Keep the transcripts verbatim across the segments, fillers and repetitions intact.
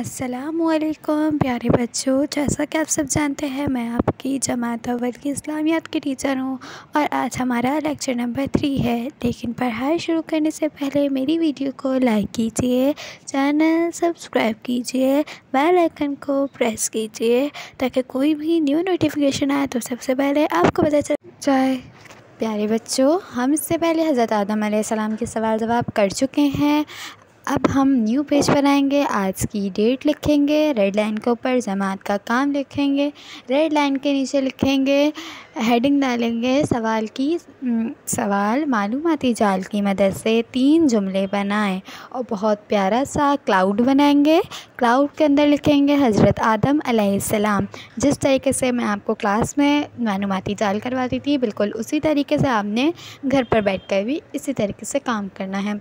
अस्सलामुअलैकुम प्यारे बच्चों, जैसा कि आप सब जानते हैं मैं आपकी जमात अव्वल की इस्लामियात की टीचर हूँ और आज हमारा लेक्चर नंबर थ्री है। लेकिन पढ़ाई शुरू करने से पहले मेरी वीडियो को लाइक कीजिए, चैनल सब्सक्राइब कीजिए, बेल आइकन को प्रेस कीजिए ताकि कोई भी न्यू नोटिफिकेशन आए तो सबसे पहले आपको पता चल जाए। प्यारे बच्चों, हम इससे पहले हज़रत आदम अलैहिस्सलाम के सवाल जवाब कर चुके हैं। अब हम न्यू पेज बनाएंगे। आज की डेट लिखेंगे, रेड लाइन के ऊपर जमात का काम लिखेंगे, रेड लाइन के नीचे लिखेंगे, हेडिंग डालेंगे सवाल की सवाल मालूमाती जाल की मदद से तीन जुमले बनाएं और बहुत प्यारा सा क्लाउड बनाएंगे। क्लाउड के अंदर लिखेंगे हज़रत आदम अलैहिस्सलाम। जिस तरीके से मैं आपको क्लास में मालूमाती जाल करवाती थी, बिल्कुल उसी तरीके से आपने घर पर बैठ कर भी इसी तरीके से काम करना है।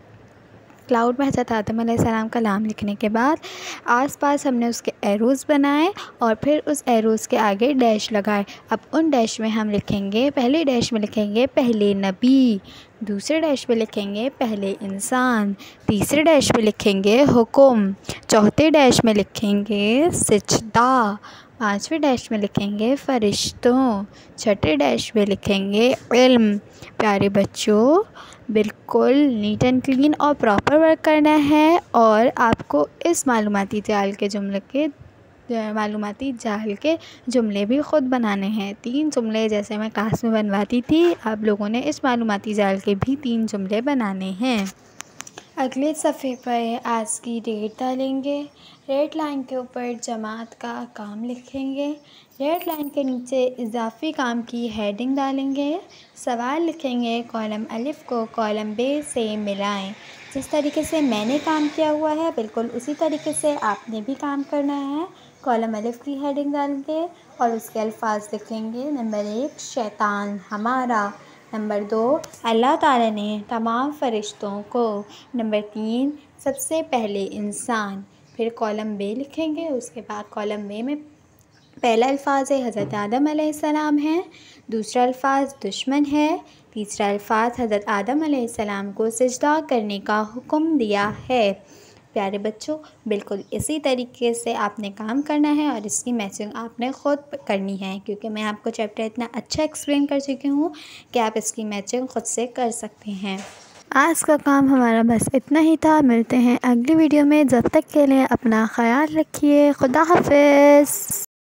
क्लाउड में हज़रत आदम अलैहिस्सलाम का नाम लिखने के बाद आसपास हमने उसके एरोज़ बनाए और फिर उस एरोज़ के आगे डैश लगाए। अब उन डैश में हम लिखेंगे, पहले डैश में लिखेंगे पहले नबी, दूसरे डैश में लिखेंगे पहले इंसान, तीसरे डैश में लिखेंगे हुक्म, चौथे डैश में लिखेंगे सिजदा, पाँचवें डैश में लिखेंगे फ़रिश्तों, छठे डैश में लिखेंगे इल्म। प्यारे बच्चों, बिल्कुल नीट एंड क्लीन और प्रॉपर वर्क करना है और आपको इस मालूमाती जाल के जुमले के मालूमाती जाल के जुमले भी ख़ुद बनाने हैं। तीन जुमले जैसे मैं क्लास में बनवाती थी, आप लोगों ने इस मालूमाती जाल के भी तीन जुमले बनाने हैं। अगले सफ़े पर आज की डेट डालेंगे, रेड लाइन के ऊपर जमात का काम लिखेंगे, रेड लाइन के नीचे इजाफ़ी काम की हेडिंग डालेंगे, सवाल लिखेंगे कॉलम अलिफ़ को कॉलम बे से मिलाएं। जिस तरीके से मैंने काम किया हुआ है बिल्कुल उसी तरीके से आपने भी काम करना है। कॉलम अलिफ़ की हेडिंग डालेंगे और उसके अल्फाज लिखेंगे। नंबर एक, शैतान हमारा। नंबर दो, अल्लाह ताला ने तमाम फ़रिश्तों को। नंबर तीन, सबसे पहले इंसान। फिर कॉलम बे लिखेंगे। उसके बाद कॉलम बे में पहला अल्फाज है हज़रत आदम अलैहिस्सलाम है, दूसरा अल्फाज दुश्मन है, तीसरा अल्फाज हज़रत आदम अलैहिस्सलाम को सिजदा करने का हुक्म दिया है। प्यारे बच्चों, बिल्कुल इसी तरीके से आपने काम करना है और इसकी मैचिंग आपने ख़ुद करनी है, क्योंकि मैं आपको चैप्टर इतना अच्छा एक्सप्लेन कर चुकी हूँ कि आप इसकी मैचिंग ख़ुद से कर सकते हैं। आज का काम हमारा बस इतना ही था। मिलते हैं अगली वीडियो में। जब तक के लिए अपना ख़याल रखिए। खुदा हाफ़िज़।